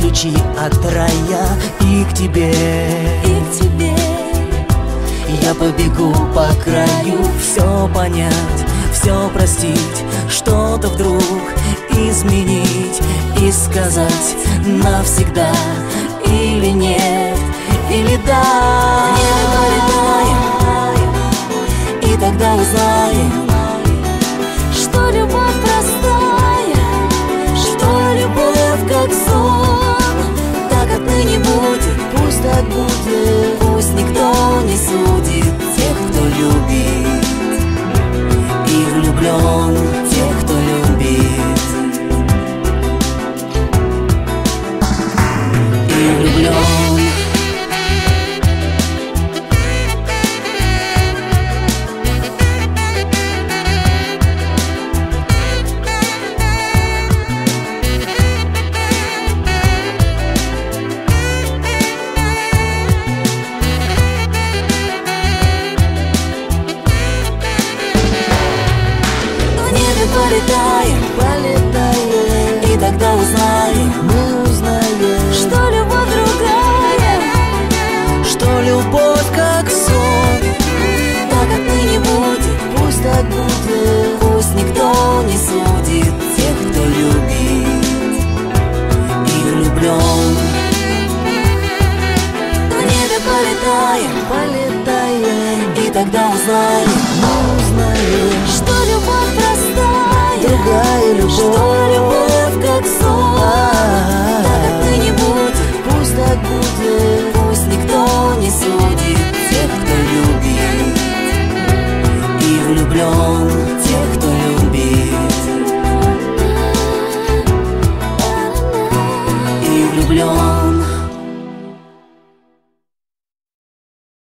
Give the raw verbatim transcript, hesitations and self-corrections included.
ключи от рая и к тебе, и к тебе. Я побегу по краю, все понять, все простить, что-то вдруг изменить и сказать навсегда или нет, или да. Не полетаем, и тогда узнаем, что любовь простая, что любовь как сон. Так отныне будет, пусть так будет, пусть никто не судит тех, кто любит, и влюблен тех, кто любит, и влюблен. Полетаем, полетаем, и тогда узнаем, мы узнаем, что любовь другая, что любовь как сон. Так отныне будет, пусть так будет, пусть никто не судит тех, кто любит и влюблен. В небе полетаем, полетаем, и тогда узнаем, мы узнаем, что любовь простая, другая любовь, что любовь как сон. Так отныне будет, пусть так будет, пусть никто не судит тех, кто любит и влюблен.